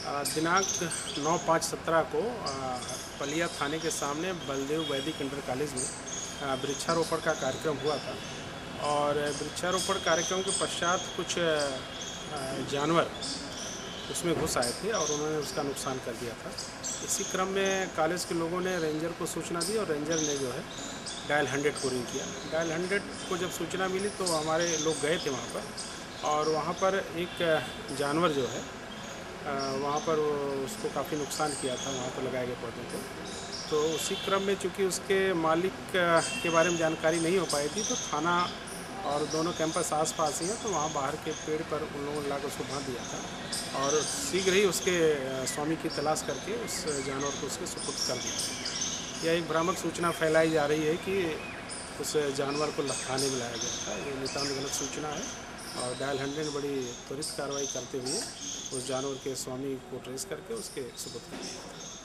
दिनांक 9/5/17 को पलिया थाने के सामने बलदेव वैदिक इंटर कॉलेज में वृक्षारोपण का कार्यक्रम हुआ था और वृक्षारोपण कार्यक्रम के पश्चात कुछ जानवर उसमें घुस आए थे और उन्होंने उसका नुकसान कर दिया था। इसी क्रम में कॉलेज के लोगों ने रेंजर को सूचना दी और रेंजर ने जो है डायल 100 को रिंग किया। डायल 100 को जब सूचना मिली तो हमारे लोग गए थे वहाँ पर और वहाँ पर एक जानवर जो है वहाँ पर उसको काफ़ी नुकसान किया था वहाँ पर लगाए गए पौधों को। तो उसी क्रम में चूँकि उसके मालिक के बारे में जानकारी नहीं हो पाई थी तो थाना और दोनों कैंपस आस-पास ही हैं, तो वहाँ बाहर के पेड़ पर उन लोगों ने लाकर उसको बांध दिया था और शीघ्र ही उसके स्वामी की तलाश करके उस जानवर को उसके सुपुर्द कर दिया। यह एक भ्रामक सूचना फैलाई जा रही है कि उस जानवर को थाने में लाया गया था। ये नितांत गलत सूचना है और डायल 100 ने बड़ी त्वरित कार्रवाई करते हुए उस जानवर के स्वामी को ट्रेस करके उसके सुपुर्द कर दिया।